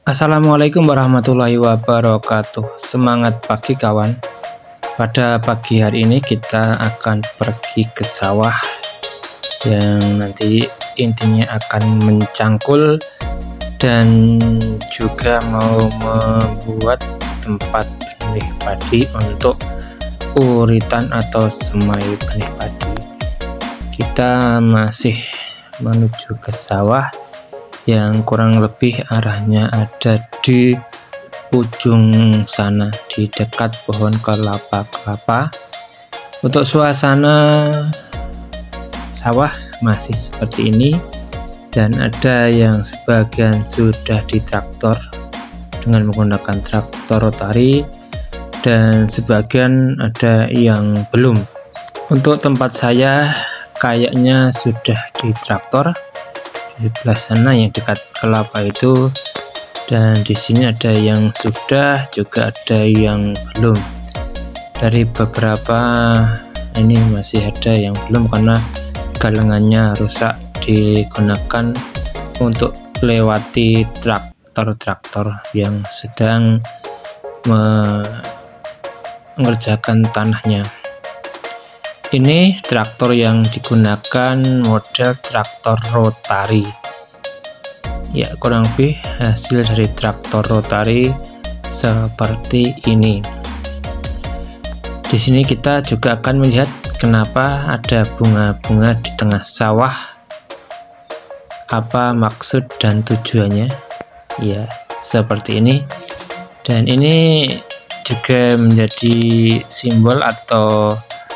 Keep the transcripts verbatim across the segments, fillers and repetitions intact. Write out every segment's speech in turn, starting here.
Assalamualaikum warahmatullahi wabarakatuh. Semangat pagi kawan. Pada pagi hari ini kita akan pergi ke sawah yang nanti intinya akan mencangkul dan juga mau membuat tempat benih padi untuk uritan atau semai benih padi. Kita masih menuju ke sawah yang kurang lebih arahnya ada di ujung sana, di dekat pohon kelapa-kelapa. Untuk suasana sawah masih seperti ini, dan ada yang sebagian sudah ditraktor dengan menggunakan traktor rotari, dan sebagian ada yang belum. Untuk tempat saya kayaknya sudah ditraktor di sebelah sana yang dekat kelapa itu, dan di sini ada yang sudah, juga ada yang belum. Dari beberapa ini masih ada yang belum karena galengannya rusak, digunakan untuk lewati traktor-traktor yang sedang mengerjakan tanahnya. Ini traktor yang digunakan model traktor rotari. Ya, kurang lebih hasil dari traktor rotari seperti ini. Di sini kita juga akan melihat kenapa ada bunga-bunga di tengah sawah. Apa maksud dan tujuannya? Ya, seperti ini. Dan ini juga menjadi simbol atau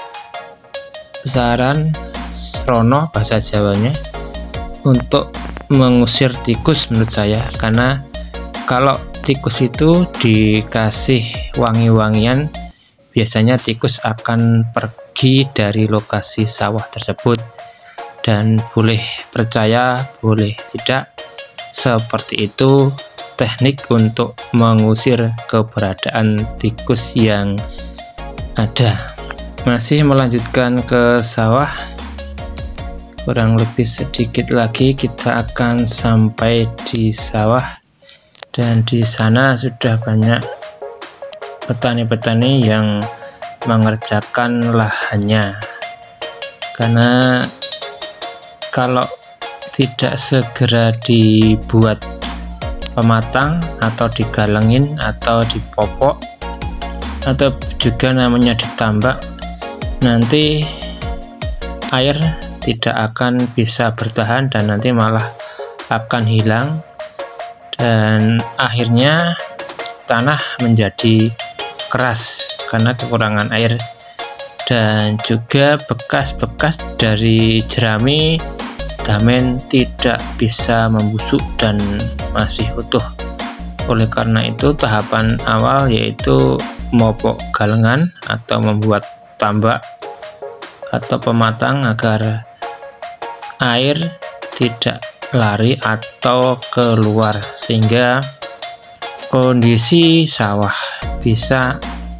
saran serono bahasa Jawanya untuk mengusir tikus menurut saya, karena kalau tikus itu dikasih wangi-wangian biasanya tikus akan pergi dari lokasi sawah tersebut. Dan boleh percaya boleh tidak, seperti itu teknik untuk mengusir keberadaan tikus yang ada. Masih melanjutkan ke sawah, kurang lebih sedikit lagi kita akan sampai di sawah, dan di sana sudah banyak petani-petani yang mengerjakan lahannya. Karena kalau tidak segera dibuat pematang atau digalengin atau dipopok atau juga namanya ditambak, nanti air tidak akan bisa bertahan dan nanti malah akan hilang, dan akhirnya tanah menjadi keras karena kekurangan air, dan juga bekas-bekas dari jerami damen tidak bisa membusuk dan masih utuh. Oleh karena itu tahapan awal yaitu memopok galengan atau membuat tambak atau pematang agar air tidak lari atau keluar, sehingga kondisi sawah bisa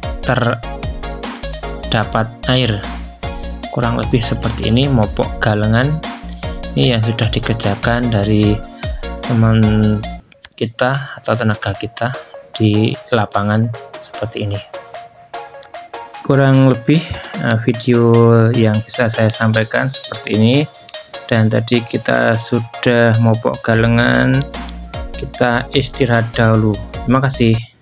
terdapat air. Kurang lebih seperti ini memopok galengan. Ini yang sudah dikerjakan dari teman kita atau tenaga kita di lapangan seperti ini. Kurang lebih uh, video yang bisa saya sampaikan seperti ini. Dan tadi kita sudah memopok galengan, kita istirahat dahulu. Terima kasih.